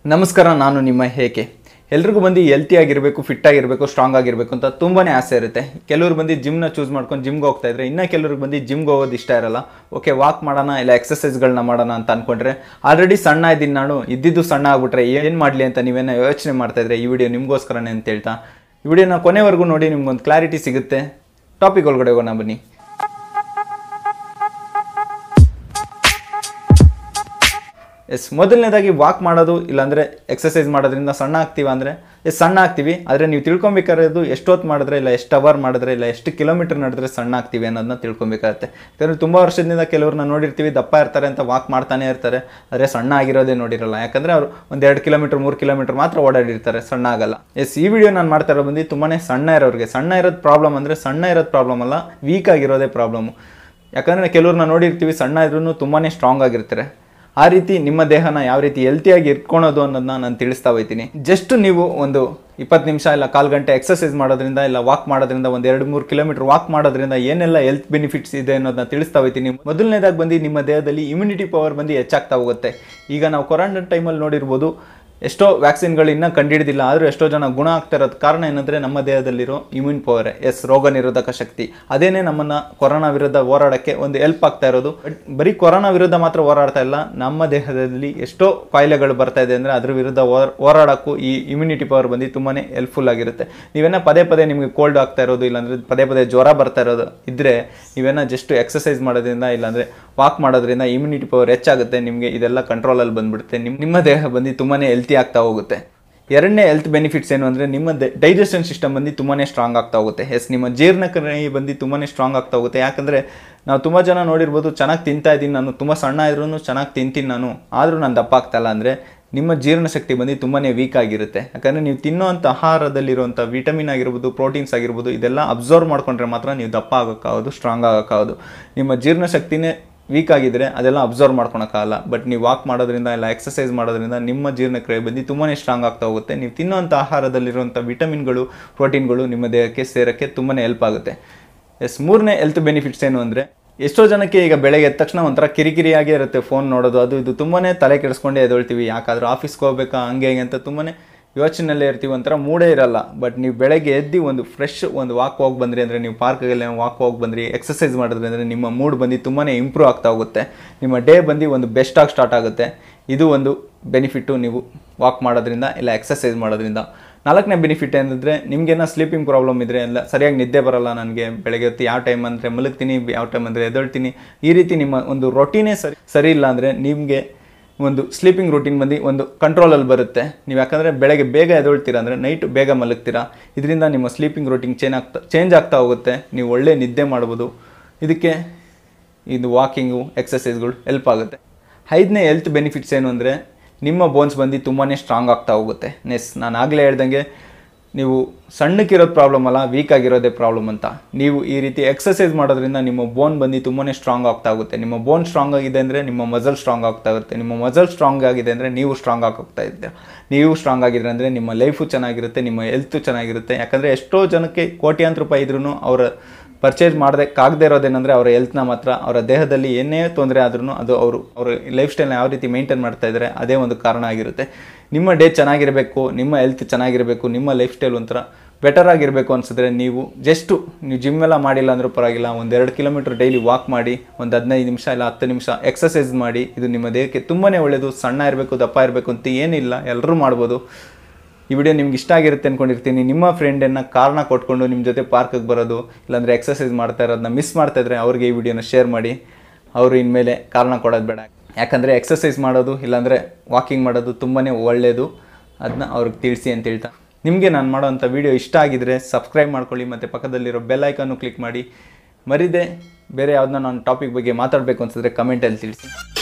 ನಮಸ್ಕಾರ, ನಾನು ನಿಮ್ಮ ಹೇಕೆ. ಎಲ್ರಿಗೂ ಬಂದು ಹೆಲ್ತಿ ಆಗಿರಬೇಕು, ಫಿಟ್ ಆಗಿರಬೇಕು, ಸ್ಟ್ರಾಂಗ್ ಆಗಿರಬೇಕು ಅಂತ ತುಂಬಾನೇ ಆಸೆ ಇರುತ್ತೆ. ಕೆಲವರು ಬಂದು ಜಿಮ್ನ ಚೂಸ್ ಮಾಡ್ಕೊಂಡು ಜಿಮ್ಗೆ ಹೋಗ್ತಾ ಇದ್ರೆ, ಇನ್ನು ಕೆಲವ್ರಿಗೆ ಬಂದು ಜಿಮ್ಗೆ ಹೋಗೋದು ಇಷ್ಟ ಇರಲ್ಲ. ಓಕೆ, ವಾಕ್ ಮಾಡೋಣ ಇಲ್ಲ ಎಕ್ಸಸೈಸ್ಗಳನ್ನ ಮಾಡೋಣ ಅಂತ ಅನ್ಕೊಂಡ್ರೆ, ಆಲ್ರೆಡಿ ಸಣ್ಣ ಇದ್ದೀನಿ ನಾನು, ಇದ್ದಿದ್ದು ಸಣ್ಣ ಆಗ್ಬಿಟ್ರೆ ಏನು ಮಾಡಲಿ ಅಂತ ನೀವೇನೋ ಯೋಚನೆ ಮಾಡ್ತಾ ಇದ್ರೆ ಈ ವಿಡಿಯೋ ನಿಮಗೋಸ್ಕರನೇ ಅಂತ ಹೇಳ್ತಾ ಈ ವಿಡಿಯೋನ ಕೊನೆವರೆಗೂ ನೋಡಿ, ನಿಮ್ಗೊಂದು ಕ್ಲಾರಿಟಿ ಸಿಗುತ್ತೆ. ಟಾಪಿಕ್ ಒಳಗಡೆ ಹೋಗೋಣ ಬನ್ನಿ. ಮೊದಲನೇದಾಗಿ ವಾಕ್ ಮಾಡೋದು ಇಲ್ಲಾಂದರೆ ಎಕ್ಸಸೈಸ್ ಮಾಡೋದ್ರಿಂದ ಸಣ್ಣ ಆಗ್ತೀವಿ ಅಂದರೆ ಸಣ್ಣ ಆಗ್ತೀವಿ. ಆದರೆ ನೀವು ತಿಳ್ಕೊಬೇಕಾಗಿರೋದು ಎಷ್ಟೊತ್ತು ಮಾಡಿದ್ರೆ ಇಲ್ಲ ಎಷ್ಟು ಅವರ್ ಮಾಡಿದ್ರೆ ಇಲ್ಲ ಎಷ್ಟು ಕಿಲೋಮೀಟರ್ ನಡೆದ್ರೆ ಸಣ್ಣ ಆಗ್ತೀವಿ ಅನ್ನೋದನ್ನ ತಿಳ್ಕೊಬೇಕಾಗುತ್ತೆ. ಯಾಕಂದರೆ ತುಂಬ ವರ್ಷದಿಂದ ಕೆಲವ್ರನ್ನ ನೋಡಿರ್ತೀವಿ, ದಪ್ಪ ಇರ್ತಾರೆ ಅಂತ ವಾಕ್ ಮಾಡ್ತಾನೆ ಇರ್ತಾರೆ, ಆದರೆ ಸಣ್ಣ ಆಗಿರೋದೇ ನೋಡಿರಲ್ಲ. ಯಾಕಂದರೆ ಅವರು ಒಂದು 2 ಕಿಲೋಮೀಟರ್ 3 ಕಿಲೋಮೀಟರ್ ಮಾತ್ರ ಓಡಾಡಿರ್ತಾರೆ, ಸಣ್ಣ ಆಗಲ್ಲ. ಈ ವಿಡಿಯೋ ನಾನು ಮಾಡ್ತಾ ಇರೋ ಬಂದು ತುಂಬಾ ಸಣ್ಣ ಇರೋರಿಗೆ. ಸಣ್ಣ ಇರೋದು ಪ್ರಾಬ್ಲಮ್ ಅಂದರೆ ಸಣ್ಣ ಇರೋದು ಪ್ರಾಬ್ಲಮ್ ಅಲ್ಲ, ವೀಕ್ ಆಗಿರೋದೇ ಪ್ರಾಬ್ಲಮ್ಮು. ಯಾಕಂದರೆ ಕೆಲವ್ರನ್ನ ನೋಡಿರ್ತೀವಿ ಸಣ್ಣ ಇದ್ರೂ ತುಂಬಾ ಸ್ಟ್ರಾಂಗ್ ಆಗಿರ್ತಾರೆ. ಆ ರೀತಿ ನಿಮ್ಮ ದೇಹನ ಯಾವ ರೀತಿ ಹೆಲ್ತಿಯಾಗಿ ಇಟ್ಕೊಳೋದು ಅನ್ನೋದನ್ನ ನಾನು ತಿಳಿಸ್ತಾ ಹೋಗ್ತೀನಿ. ಜಸ್ಟ್ ನೀವು ಒಂದು 20 ನಿಮಿಷ ಇಲ್ಲ 1/4 ಗಂಟೆ ಎಕ್ಸಸೈಸ್ ಮಾಡೋದ್ರಿಂದ ಇಲ್ಲ ವಾಕ್ ಮಾಡೋದ್ರಿಂದ ಒಂದು 2-3 ಕಿಲೋಮೀಟರ್ ವಾಕ್ ಮಾಡೋದ್ರಿಂದ ಏನೆಲ್ಲ ಹೆಲ್ತ್ ಬೆನಿಫಿಟ್ಸ್ ಇದೆ ಅನ್ನೋದನ್ನ ತಿಳಿಸ್ತಾ ಹೋಗ್ತೀನಿ. ಮೊದಲನೇದಾಗಿ ಬಂದು ನಿಮ್ಮ ದೇಹದಲ್ಲಿ ಇಮ್ಯುನಿಟಿ ಪವರ್ ಬಂದು ಹೆಚ್ಚಾಗ್ತಾ ಹೋಗುತ್ತೆ. ಈಗ ನಾವು ಕೊರೋನಾ ಟೈಮಲ್ಲಿ ನೋಡಿರ್ಬೋದು, ಎಷ್ಟೋ ವ್ಯಾಕ್ಸಿನ್ಗಳು ಇನ್ನೂ ಕಂಡುಹಿಡಿದಿಲ್ಲ, ಆದರೂ ಎಷ್ಟೋ ಜನ ಗುಣ ಆಗ್ತಾ ಇರೋದು ಕಾರಣ ಏನಂದರೆ ನಮ್ಮ ದೇಹದಲ್ಲಿರೋ ಇಮ್ಯೂನ್ ಪವರ್, ರೋಗ ನಿರೋಧಕ ಶಕ್ತಿ. ಅದೇನೇ ನಮ್ಮನ್ನು ಕೊರೋನಾ ವಿರುದ್ಧ ಹೋರಾಡೋಕ್ಕೆ ಒಂದು ಹೆಲ್ಪ್ ಆಗ್ತಾ ಇರೋದು. ಬರೀ ಕೊರೋನಾ ವಿರುದ್ಧ ಮಾತ್ರ ಹೋರಾಡ್ತಾ ಇಲ್ಲ, ನಮ್ಮ ದೇಹದಲ್ಲಿ ಎಷ್ಟೋ ಕಾಯಿಲೆಗಳು ಬರ್ತಾ ಇದೆ ಅಂದರೆ ಅದ್ರ ವಿರುದ್ಧ ಹೋರಾಡೋಕ್ಕೂ ಈ ಇಮ್ಯುನಿಟಿ ಪವರ್ ಬಂದು ತುಂಬಾ ಹೆಲ್ಪ್ಫುಲ್ ಆಗಿರುತ್ತೆ. ನೀವೇನೋ ಪದೇ ನಿಮಗೆ ಕೋಲ್ಡ್ ಆಗ್ತಾ ಇರೋದು ಇಲ್ಲಾಂದರೆ ಪದೇ ಜ್ವರ ಬರ್ತಾ ಇರೋದು ಇದ್ದರೆ ನೀವೇನೋ ಜಸ್ಟ್ ಎಕ್ಸಸೈಸ್ ಮಾಡೋದ್ರಿಂದ ಇಲ್ಲಾಂದರೆ ವಾಕ್ ಮಾಡೋದ್ರಿಂದ ಇಮ್ಯುನಿಟಿ ಪವರ್ ಹೆಚ್ಚಾಗುತ್ತೆ. ನಿಮಗೆ ಇದೆಲ್ಲ ಕಂಟ್ರೋಲಲ್ಲಿ ಬಂದುಬಿಡುತ್ತೆ. ನಿಮ್ಮ ದೇಹ ಬಂದು ತುಂಬಾ ಹೆಲ್ತಿ ಆಗ್ತಾ ಹೋಗುತ್ತೆ. ಎರಡನೇ ಹೆಲ್ತ್ ಬೆನಿಫಿಟ್ಸ್ ಏನು ಅಂದರೆ ನಿಮ್ಮ ಡೈಜೆಷನ್ ಸಿಸ್ಟಮ್ ಬಂದು ತುಂಬಾ ಸ್ಟ್ರಾಂಗ್ ಆಗ್ತಾ ಹೋಗುತ್ತೆ. ನಿಮ್ಮ ಜೀರ್ಣಕ್ರಿಯೆ ಬಂದು ತುಂಬಾ ಸ್ಟ್ರಾಂಗ್ ಆಗ್ತಾ ಹೋಗುತ್ತೆ. ಯಾಕಂದರೆ ನಾವು ತುಂಬ ಜನ ನೋಡಿರ್ಬೋದು, ಚೆನ್ನಾಗಿ ತಿಂತಾ ಇದ್ದೀನಿ ನಾನು, ತುಂಬ ಸಣ್ಣ ಇದ್ರೂ ಚೆನ್ನಾಗಿ ತಿಂತೀನಿ ನಾನು, ಆದರೂ ನಾನು ದಪ್ಪ ಆಗ್ತಾಯಿಲ್ಲ ಅಂದರೆ ನಿಮ್ಮ ಜೀರ್ಣಶಕ್ತಿ ಬಂದು ತುಂಬಾ ವೀಕ್ ಆಗಿರುತ್ತೆ. ಯಾಕಂದರೆ ನೀವು ತಿನ್ನೋವಂಥ ಆಹಾರದಲ್ಲಿರುವಂಥ ವಿಟಮಿನ್ ಆಗಿರ್ಬೋದು, ಪ್ರೋಟೀನ್ಸ್ ಆಗಿರ್ಬೋದು, ಇದೆಲ್ಲ ಅಬ್ಸರ್ವ್ ಮಾಡ್ಕೊಂಡ್ರೆ ಮಾತ್ರ ನೀವು ದಪ್ಪ ಆಗೋಕ್ಕಾಗೋದು, ಸ್ಟ್ರಾಂಗ್ ಆಗೋಕ್ಕಾಗೋದು. ನಿಮ್ಮ ಜೀರ್ಣಶಕ್ತಿನೇ ವೀಕ್ ಆಗಿದ್ದರೆ ಅದೆಲ್ಲ ಅಬ್ಸರ್ವ್ ಮಾಡ್ಕೊಳಕ್ಕಾಗಲ್ಲ. ಬಟ್ ನೀವು ವಾಕ್ ಮಾಡೋದ್ರಿಂದ ಇಲ್ಲ ಎಕ್ಸಸೈಸ್ ಮಾಡೋದ್ರಿಂದ ನಿಮ್ಮ ಜೀರ್ಣಕ್ರಿಯೆ ಬಂದು ತುಂಬಾ ಸ್ಟ್ರಾಂಗ್ ಆಗ್ತಾ ಹೋಗುತ್ತೆ. ನೀವು ತಿನ್ನುವಂಥ ಆಹಾರದಲ್ಲಿರುವಂಥ ವಿಟಮಿನ್ಗಳು, ಪ್ರೋಟೀನ್ಗಳು ನಿಮ್ಮ ದೇಹಕ್ಕೆ ಸೇರೋಕ್ಕೆ ತುಂಬಾ ಹೆಲ್ಪ್ ಆಗುತ್ತೆ. ಮೂರನೇ ಹೆಲ್ತ್ ಬೆನಿಫಿಟ್ಸ್ ಏನು ಅಂದರೆ, ಎಷ್ಟೋ ಜನಕ್ಕೆ ಈಗ ಬೆಳಗ್ಗೆ ಎದ್ದ ತಕ್ಷಣ ಒಂಥರ ಕಿರಿಕಿರಿಯಾಗೇ ಇರುತ್ತೆ, ಫೋನ್ ನೋಡೋದು ಅದು ಇದು ತುಂಬಾ ತಲೆ ಕೆಡಿಸ್ಕೊಂಡೇ ಎದ್ದೇಳ್ತೀವಿ. ಯಾಕಾದರೂ ಆಫೀಸ್ಗೆ ಹೋಗ್ಬೇಕಾ ಹಂಗೆ ಅಂತ ತುಂಬಾ ಯೋಚನೆಯಲ್ಲೇ ಇರ್ತೀವಿ, ಒಂಥರ ಮೂಡೇ ಇರಲ್ಲ. ಬಟ್ ನೀವು ಬೆಳಗ್ಗೆ ಎದ್ದು ಒಂದು ಫ್ರೆಶ್ ಒಂದು ವಾಕ್ ಹೋಗಿ ಬಂದ್ರಿ ಅಂದರೆ, ನೀವು ಪಾರ್ಕ್ಗೆಲ್ಲ ವಾಕ್ ಹೋಗಿ ಬಂದ್ರಿ, ಎಕ್ಸಸೈಸ್ ಮಾಡಿದ್ರಿ ಅಂದರೆ ನಿಮ್ಮ ಮೂಡ್ ಬಂದು ತುಂಬಾ ಇಂಪ್ರೂವ್ ಆಗ್ತಾ ಹೋಗುತ್ತೆ. ನಿಮ್ಮ ಡೇ ಬಂದು ಒಂದು ಬೆಸ್ಟಾಗಿ ಸ್ಟಾರ್ಟ್ ಆಗುತ್ತೆ. ಇದು ಒಂದು ಬೆನಿಫಿಟ್ಟು ನೀವು ವಾಕ್ ಮಾಡೋದ್ರಿಂದ ಇಲ್ಲ ಎಕ್ಸಸೈಸ್ ಮಾಡೋದ್ರಿಂದ. ನಾಲ್ಕನೇ ಬೆನಿಫಿಟ್ ಏನಂದರೆ, ನಿಮಗೇನೋ ಸ್ಲೀಪಿಂಗ್ ಪ್ರಾಬ್ಲಮ್ ಇದ್ದರೆ ಎಲ್ಲ ಸರಿಯಾಗಿ ನಿದ್ದೆ ಬರೋಲ್ಲ, ನನಗೆ ಬೆಳಗ್ಗೆ ಹೊತ್ತು ಯಾವ ಟೈಮ್ ಅಂದರೆ ಮಲಗ್ತೀನಿ, ಯಾವ ಟೈಮ್ ಅಂದರೆ ಎದ್ದೇಳ್ತೀನಿ, ಈ ರೀತಿ ನಿಮ್ಮ ಒಂದು ರೊಟೀನೇ ಸರಿ ಇಲ್ಲ ಅಂದರೆ ನಿಮಗೆ ಒಂದು ಸ್ಲೀಪಿಂಗ್ ರೂಟೀನ್ ಬಂದು ಒಂದು ಕಂಟ್ರೋಲಲ್ಲಿ ಬರುತ್ತೆ. ನೀವು ಯಾಕಂದರೆ ಬೆಳಗ್ಗೆ ಬೇಗ ಎದ್ದೇಳ್ತೀರಾ ಅಂದರೆ ನೈಟ್ ಬೇಗ ಮಲಗ್ತೀರಾ, ಇದರಿಂದ ನಿಮ್ಮ ಸ್ಲೀಪಿಂಗ್ ರೂಟೀನ್ ಚೇಂಜ್ ಆಗ್ತಾ ಹೋಗುತ್ತೆ. ನೀವು ಒಳ್ಳೆ ನಿದ್ದೆ ಮಾಡ್ಬೋದು. ಇದಕ್ಕೆ ಇದು ವಾಕಿಂಗು ಎಕ್ಸಸೈಸ್ಗಳು ಹೆಲ್ಪ್ ಆಗುತ್ತೆ. ಐದನೇ ಹೆಲ್ತ್ ಬೆನಿಫಿಟ್ಸ್ ಏನು ಅಂದರೆ, ನಿಮ್ಮ ಬೋನ್ಸ್ ಬಂದು ತುಂಬಾ ಸ್ಟ್ರಾಂಗ್ ಆಗ್ತಾ ಹೋಗುತ್ತೆ. ನಾನು ಆಗಲೇ ಹೇಳ್ದಂಗೆ ನೀವು ಸಣ್ಣಕ್ಕಿರೋದು ಪ್ರಾಬ್ಲಮ್ ಅಲ್ಲ, ವೀಕ್ ಆಗಿರೋದೇ ಪ್ರಾಬ್ಲಮ್ ಅಂತ. ನೀವು ಈ ರೀತಿ ಎಕ್ಸಸೈಸ್ ಮಾಡೋದ್ರಿಂದ ನಿಮ್ಮ ಬೋನ್ ಬಂದು ತುಂಬಾ ಸ್ಟ್ರಾಂಗ್ ಆಗ್ತಾ ಹೋಗುತ್ತೆ. ನಿಮ್ಮ ಬೋನ್ ಸ್ಟ್ರಾಂಗ್ ಆಗಿದೆ ಅಂದರೆ ನಿಮ್ಮ ಮಸಲ್ ಸ್ಟ್ರಾಂಗ್ ಆಗ್ತಾ ಇರುತ್ತೆ. ನಿಮ್ಮ ಮಸಲ್ ಸ್ಟ್ರಾಂಗ್ ಆಗಿದೆ ಅಂದರೆ ನೀವು ಸ್ಟ್ರಾಂಗ್ ಹೋಗ್ತಾ ಇದ್ದೀರ. ನೀವು ಸ್ಟ್ರಾಂಗ್ ಆಗಿದ್ರೆ ಅಂದರೆ ನಿಮ್ಮ ಲೈಫು ಚೆನ್ನಾಗಿರುತ್ತೆ, ನಿಮ್ಮ ಹೆಲ್ತು ಚೆನ್ನಾಗಿರುತ್ತೆ. ಯಾಕಂದರೆ ಎಷ್ಟೋ ಜನಕ್ಕೆ ಕೋಟ್ಯಾಂತರ ರೂಪಾಯಿ ಇದ್ರೂ ಅವರ ಪರ್ಚೇಸ್ ಮಾಡೋದಕ್ಕಾಗದೇ ಇರೋದೇನೆಂದರೆ ಅವರ ಹೆಲ್ತ್ನ ಮಾತ್ರ. ಅವರ ದೇಹದಲ್ಲಿ ಏನೇ ತೊಂದರೆ ಆದ್ರೂ ಅದು ಅವ್ರ ಲೈಫ್ ಸ್ಟೈಲ್ನ ಯಾವ ರೀತಿ ಮೇಂಟೈನ್ ಮಾಡ್ತಾ ಇದ್ದಾರೆ ಅದೇ ಒಂದು ಕಾರಣ ಆಗಿರುತ್ತೆ. ನಿಮ್ಮ ಡೇ ಚೆನ್ನಾಗಿರಬೇಕು, ನಿಮ್ಮ ಹೆಲ್ತ್ ಚೆನ್ನಾಗಿರಬೇಕು, ನಿಮ್ಮ ಲೈಫ್ ಸ್ಟೈಲ್ ಒಂಥರ ಬೆಟರ್ ಆಗಿರಬೇಕು ಅನಿಸಿದ್ರೆ ನೀವು ಜಿಮ್ ಎಲ್ಲ ಮಾಡಿಲ್ಲ ಅಂದರೂ ಪರವಾಗಿಲ್ಲ, ಒಂದು 2 ಕಿಲೋಮೀಟರ್ ಡೈಲಿ ವಾಕ್ ಮಾಡಿ, ಒಂದು 15 ನಿಮಿಷ ಇಲ್ಲ 10 ನಿಮಿಷ ಎಕ್ಸಸೈಸ್ ಮಾಡಿ. ಇದು ನಿಮ್ಮ ದೇಹಕ್ಕೆ ತುಂಬಾ ಒಳ್ಳೆಯದು. ಸಣ್ಣ ಇರಬೇಕು ದಪ್ಪ ಇರಬೇಕು ಅಂತ ಏನಿಲ್ಲ, ಎಲ್ಲರೂ ಮಾಡ್ಬೋದು. ಈ ವಿಡಿಯೋ ನಿಮ್ಗೆ ಇಷ್ಟ ಆಗಿರುತ್ತೆ ಅಂದ್ಕೊಂಡಿರ್ತೀನಿ. ನಿಮ್ಮ ಫ್ರೆಂಡನ್ನು ಕಾರಣ ಕೊಟ್ಕೊಂಡು ನಿಮ್ಮ ಜೊತೆ ಪಾರ್ಕಿಗೆ ಬರೋದು ಇಲ್ಲಾಂದರೆ ಎಕ್ಸಸೈಸ್ ಮಾಡ್ತಾ ಇರೋದನ್ನ ಮಿಸ್ ಮಾಡ್ತಾ ಇದ್ರೆ ಅವ್ರಿಗೆ ಈ ವಿಡಿಯೋನ ಶೇರ್ ಮಾಡಿ. ಅವರು ಇನ್ಮೇಲೆ ಕಾರಣ ಕೊಡೋದು ಬೇಡ. ಯಾಕಂದರೆ ಎಕ್ಸಸೈಸ್ ಮಾಡೋದು ಇಲ್ಲಾಂದರೆ ವಾಕಿಂಗ್ ಮಾಡೋದು ತುಂಬಾ ಒಳ್ಳೆಯದು. ಅದನ್ನ ಅವ್ರಿಗೆ ತಿಳಿಸಿ ಅಂತ ಹೇಳ್ತಾ, ನಿಮಗೆ ನಾನು ಮಾಡೋವಂಥ ವಿಡಿಯೋ ಇಷ್ಟ ಆಗಿದ್ರೆ ಸಬ್ಸ್ಕ್ರೈಬ್ ಮಾಡ್ಕೊಳ್ಳಿ ಮತ್ತು ಪಕ್ಕದಲ್ಲಿರೋ ಬೆಲ್ ಐಕಾನು ಕ್ಲಿಕ್ ಮಾಡಿ. ಮರಿದೆ ಬೇರೆ ಯಾವುದನ್ನ ನಾನು ಟಾಪಿಕ್ ಬಗ್ಗೆ ಮಾತಾಡಬೇಕು ಅನ್ಸಿದ್ರೆ ಕಮೆಂಟಲ್ಲಿ ತಿಳಿಸಿ.